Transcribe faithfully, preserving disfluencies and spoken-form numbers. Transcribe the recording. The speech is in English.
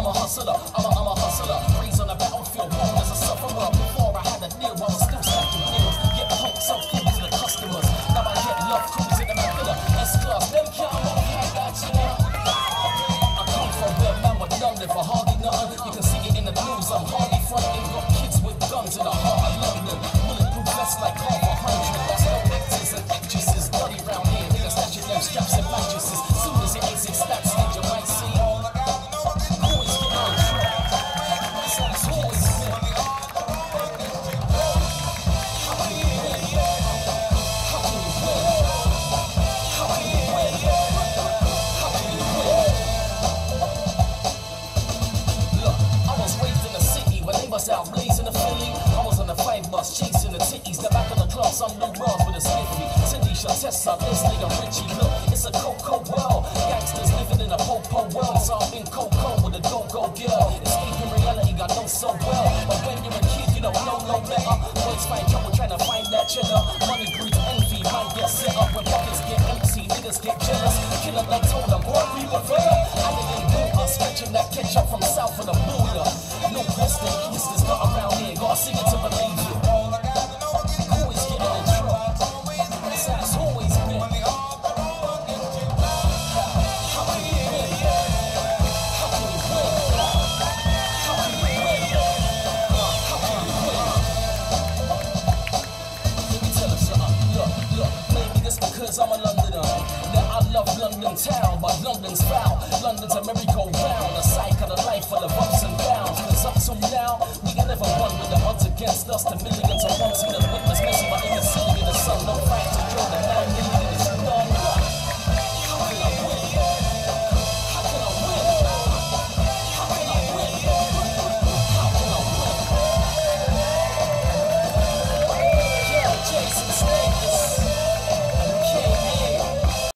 a hustler, I'm a, I'm a hustler. Raised on the battlefield, born as a sufferer. Before I had a deal, I was still stacking deals. Get punks up food to the customers. Now I get love crews in the Macula. S-Class, them can't walk like that, you know. I come from where man was done live for hardly nothing. You can see it in the news, I'm hardly fronting. Got kids with guns in the heart of London. Bulletproof vests like half a hundred. Lost no actors and actresses. Bloody round here, niggas snatching them straps and mattresses. Soon as it ain't six stats, you might see. Always get on track. It's always been. How can you win? How can you win? How can you win? How can you win? Look, I was raised in the city when they was out blazing the Philly. I was on the five bus chasing the titties. The back of the class, I'm Lou Rawls with a sniffy. Cindy Shatessa, this nigga Richie. Look, it's a cocoa world. Gangsters living in a po-po world. So I'm in Coco with a go-go girl. Escaping reality, got know so well. But when you're a kid, you don't know no better. Boys find trouble trying to find that cheddar. Money breeds envy, man get set up. When pockets get empty, niggas get jealous. Killer like told them, what we were further. I didn't do us, stretching that ketchup from south of the border. No west and east is not around here. Gotta sing it to believe it. Always getting in trouble. That's always been. How can you win? How can you win? How can you win? How can you win? Let me tell you something. Look, look, maybe this because I'm a Londoner. That I love London town, but London's foul. London's a merry-go-round, a cycle of the life full of ups and downs. Cause up till now, we can never run with the odds against us. The millions of ones seen us witness